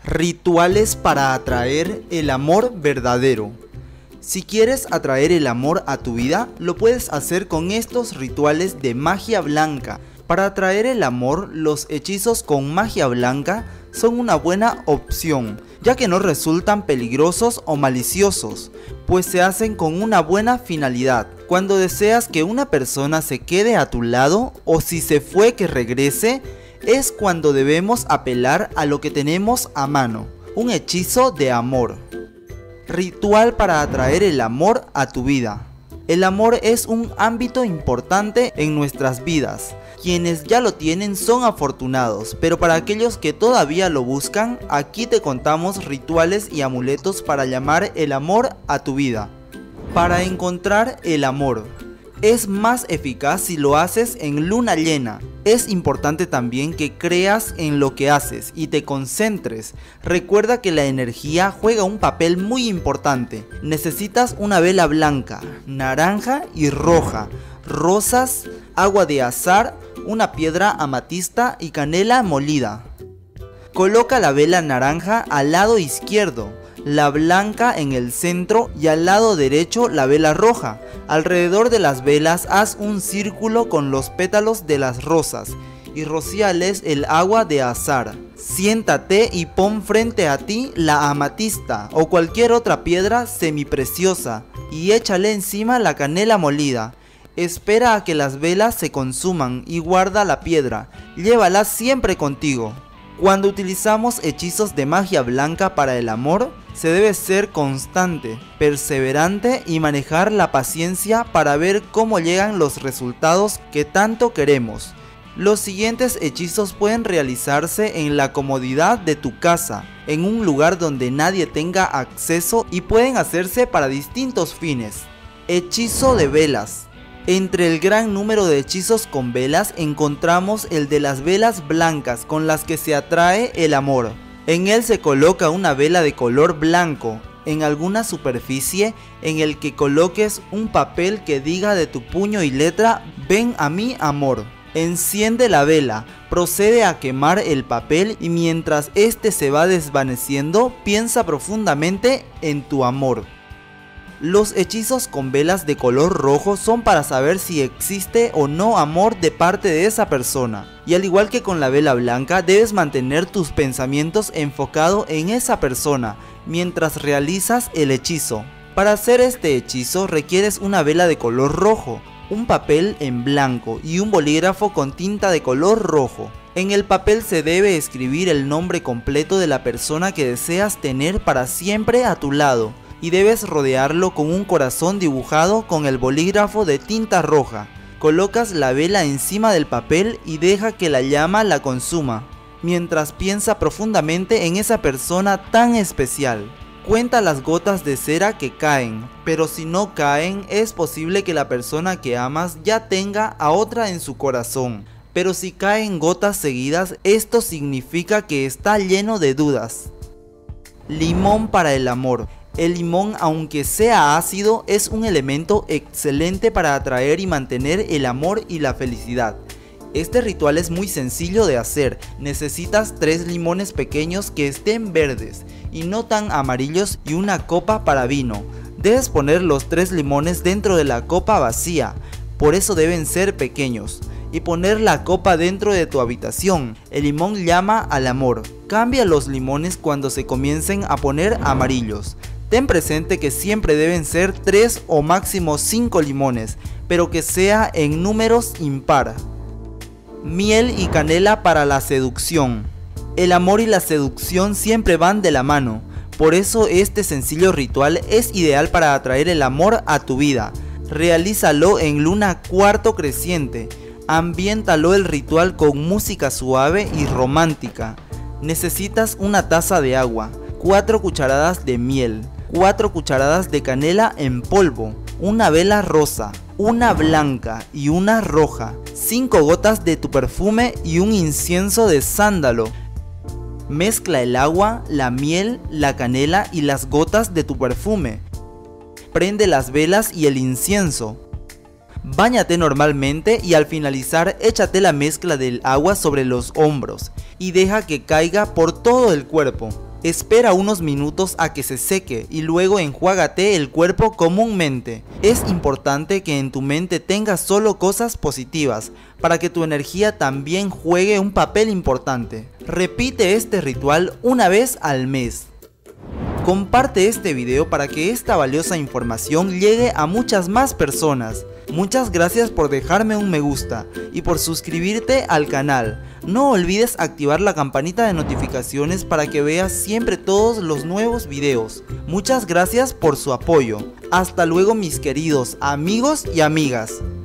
Rituales para atraer el amor verdadero. Si quieres atraer el amor a tu vida, lo puedes hacer con estos rituales de magia blanca. Para atraer el amor, los hechizos con magia blanca son una buena opción, ya que no resultan peligrosos o maliciosos, pues se hacen con una buena finalidad. Cuando deseas que una persona se quede a tu lado, o si se fue que regrese, es cuando debemos apelar a lo que tenemos a mano, un hechizo de amor. Ritual para atraer el amor a tu vida. El amor es un ámbito importante en nuestras vidas. Quienes ya lo tienen son afortunados, pero para aquellos que todavía lo buscan, aquí te contamos rituales y amuletos para llamar el amor a tu vida. Para encontrar el amor. Es más eficaz si lo haces en luna llena. Es importante también que creas en lo que haces y te concentres. Recuerda que la energía juega un papel muy importante. Necesitas una vela blanca, naranja y roja, rosas, agua de azahar, una piedra amatista y canela molida. Coloca la vela naranja al lado izquierdo, la blanca en el centro y al lado derecho la vela roja. Alrededor de las velas haz un círculo con los pétalos de las rosas y rocíales el agua de azahar. Siéntate y pon frente a ti la amatista o cualquier otra piedra semipreciosa y échale encima la canela molida. Espera a que las velas se consuman y guarda la piedra. Llévala siempre contigo. Cuando utilizamos hechizos de magia blanca para el amor, se debe ser constante, perseverante y manejar la paciencia para ver cómo llegan los resultados que tanto queremos. Los siguientes hechizos pueden realizarse en la comodidad de tu casa, en un lugar donde nadie tenga acceso y pueden hacerse para distintos fines. Hechizo de velas. Entre el gran número de hechizos con velas encontramos el de las velas blancas con las que se atrae el amor. En él se coloca una vela de color blanco en alguna superficie en el que coloques un papel que diga de tu puño y letra: ven a mí, amor. Enciende la vela, procede a quemar el papel y mientras este se va desvaneciendo, piensa profundamente en tu amor. Los hechizos con velas de color rojo son para saber si existe o no amor de parte de esa persona. Y al igual que con la vela blanca, debes mantener tus pensamientos enfocados en esa persona mientras realizas el hechizo. Para hacer este hechizo requieres una vela de color rojo, un papel en blanco y un bolígrafo con tinta de color rojo. En el papel se debe escribir el nombre completo de la persona que deseas tener para siempre a tu lado. Y debes rodearlo con un corazón dibujado con el bolígrafo de tinta roja. Colocas la vela encima del papel y deja que la llama la consuma, mientras piensa profundamente en esa persona tan especial. Cuenta las gotas de cera que caen, pero si no caen es posible que la persona que amas ya tenga a otra en su corazón. Pero si caen gotas seguidas, esto significa que está lleno de dudas. Limón para el amor. El limón, aunque sea ácido, es un elemento excelente para atraer y mantener el amor y la felicidad. Este ritual es muy sencillo de hacer. Necesitas 3 limones pequeños que estén verdes y no tan amarillos y una copa para vino. Debes poner los 3 limones dentro de la copa vacía, por eso deben ser pequeños, y poner la copa dentro de tu habitación. El limón llama al amor. Cambia los limones cuando se comiencen a poner amarillos. Ten presente que siempre deben ser 3 o máximo 5 limones, pero que sea en números impar. Miel y canela para la seducción. El amor y la seducción siempre van de la mano, por eso este sencillo ritual es ideal para atraer el amor a tu vida. Realízalo en luna cuarto creciente. Ambiéntalo el ritual con música suave y romántica. Necesitas una taza de agua, 4 cucharadas de miel, 4 cucharadas de canela en polvo, una vela rosa, una blanca y una roja, 5 gotas de tu perfume y un incienso de sándalo. Mezcla el agua, la miel, la canela y las gotas de tu perfume. Prende las velas y el incienso. Báñate normalmente y al finalizar échate la mezcla del agua sobre los hombros y deja que caiga por todo el cuerpo. Espera unos minutos a que se seque y luego enjuágate el cuerpo comúnmente. Es importante que en tu mente tengas solo cosas positivas, para que tu energía también juegue un papel importante. Repite este ritual una vez al mes. Comparte este video para que esta valiosa información llegue a muchas más personas. Muchas gracias por dejarme un me gusta y por suscribirte al canal. No olvides activar la campanita de notificaciones para que veas siempre todos los nuevos videos. Muchas gracias por su apoyo. Hasta luego mis queridos amigos y amigas.